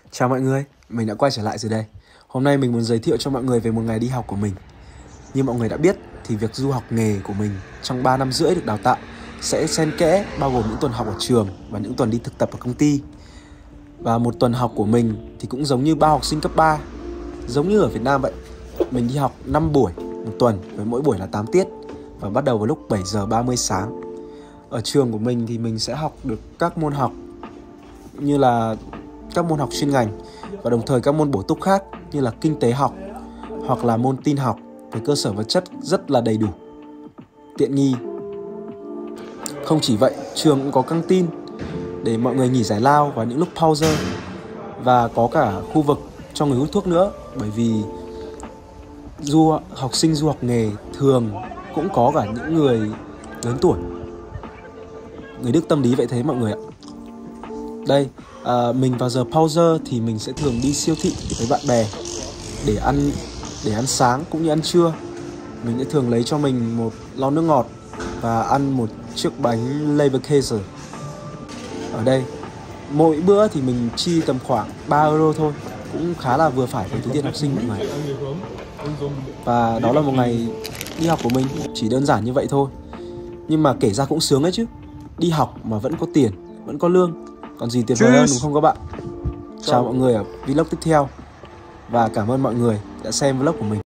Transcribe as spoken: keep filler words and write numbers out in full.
Chào mọi người, mình đã quay trở lại rồi đây. Hôm nay mình muốn giới thiệu cho mọi người về một ngày đi học của mình. Như mọi người đã biết thì việc du học nghề của mình trong ba năm rưỡi được đào tạo sẽ xen kẽ bao gồm những tuần học ở trường và những tuần đi thực tập ở công ty. Và một tuần học của mình thì cũng giống như bao học sinh cấp ba, giống như ở Việt Nam vậy. Mình đi học năm buổi một tuần với mỗi buổi là tám tiết và bắt đầu vào lúc bảy giờ ba mươi sáng. Ở trường của mình thì mình sẽ học được các môn học như là các môn học chuyên ngành và đồng thời các môn bổ túc khác như là kinh tế học hoặc là môn tin học với cơ sở vật chất rất là đầy đủ, tiện nghi. Không chỉ vậy, trường cũng có căng tin để mọi người nghỉ giải lao vào những lúc pause và có cả khu vực cho người hút thuốc nữa, bởi vì du học sinh du học nghề thường cũng có cả những người lớn tuổi. Người Đức tâm lý vậy thế mọi người ạ. Đây, à, mình vào giờ pause thì mình sẽ thường đi siêu thị với bạn bè để ăn để ăn sáng cũng như ăn trưa. Mình sẽ thường lấy cho mình một lon nước ngọt và ăn một chiếc bánh Leberkäse. Ở đây, mỗi bữa thì mình chi tầm khoảng ba euro thôi, cũng khá là vừa phải với túi tiền học sinh mọi người. Và đó là một ngày đi học của mình, chỉ đơn giản như vậy thôi. Nhưng mà kể ra cũng sướng ấy chứ. Đi học mà vẫn có tiền, vẫn có lương, còn gì tuyệt vời hơn đúng không các bạn? Chào mọi người ở vlog tiếp theo và cảm ơn mọi người đã xem vlog của mình.